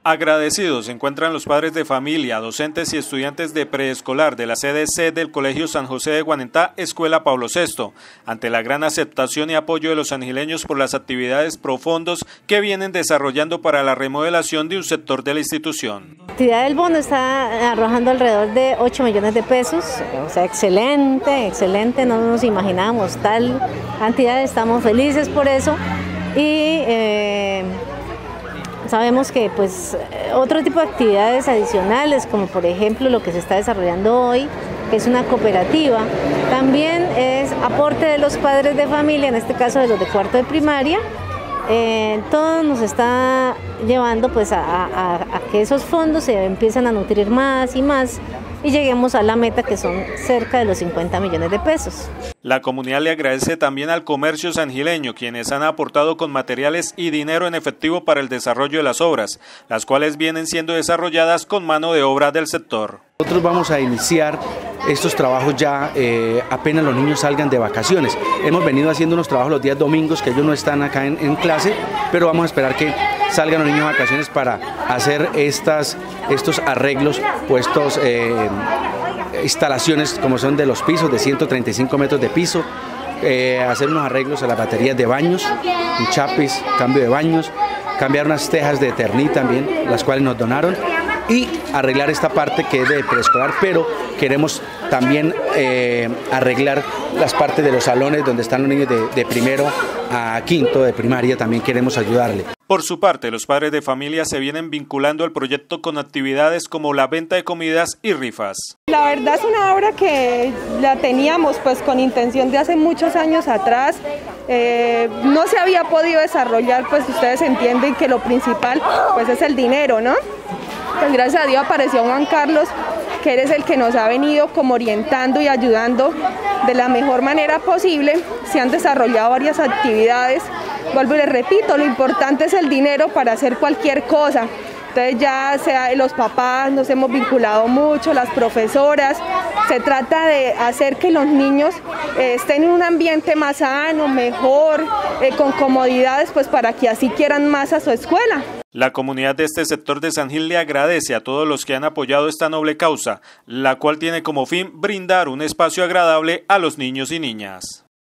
Agradecidos se encuentran los padres de familia, docentes y estudiantes de preescolar de la sede C del Colegio San José de Guanentá, Escuela Pablo VI, ante la gran aceptación y apoyo de los sangileños por las actividades pro fondos que vienen desarrollando para la remodelación de un sector de la institución. La actividad del bono está arrojando alrededor de 8 millones de pesos, o sea, excelente, no nos imaginábamos tal cantidad, estamos felices por eso y sabemos que pues otro tipo de actividades adicionales, como por ejemplo lo que se está desarrollando hoy, que es una cooperativa, también es aporte de los padres de familia, en este caso de los de cuarto de primaria. Todo nos está llevando pues a que esos fondos se empiezan a nutrir más y más y lleguemos a la meta, que son cerca de los 50 millones de pesos. La comunidad le agradece también al comercio sangileño, quienes han aportado con materiales y dinero en efectivo para el desarrollo de las obras, las cuales vienen siendo desarrolladas con mano de obra del sector. Nosotros vamos a iniciar estos trabajos ya apenas los niños salgan de vacaciones. Hemos venido haciendo unos trabajos los días domingos, que ellos no están acá en clase, pero vamos a esperar que salgan los niños de vacaciones para hacer estos arreglos, puestos instalaciones como son de los pisos de 135 metros de piso, hacer unos arreglos a las baterías de baños, un chapis, cambio de baños, cambiar unas tejas de Eternit también, las cuales nos donaron, y arreglar esta parte que es de preescolar, pero queremos también arreglar las partes de los salones donde están los niños de primero a quinto de primaria, también queremos ayudarle. Por su parte, los padres de familia se vienen vinculando al proyecto con actividades como la venta de comidas y rifas. La verdad es una obra que la teníamos pues con intención de hace muchos años atrás. No se había podido desarrollar, pues ustedes entienden que lo principal pues es el dinero, ¿no? Pues gracias a Dios apareció Juan Carlos, que eres el que nos ha venido como orientando y ayudando de la mejor manera posible. Se han desarrollado varias actividades. Vuelvo y les repito, lo importante es el dinero para hacer cualquier cosa. Entonces ya sea los papás, nos hemos vinculado mucho, las profesoras. Se trata de hacer que los niños estén en un ambiente más sano, mejor, con comodidades, pues para que así quieran más a su escuela. La comunidad de este sector de San Gil le agradece a todos los que han apoyado esta noble causa, la cual tiene como fin brindar un espacio agradable a los niños y niñas.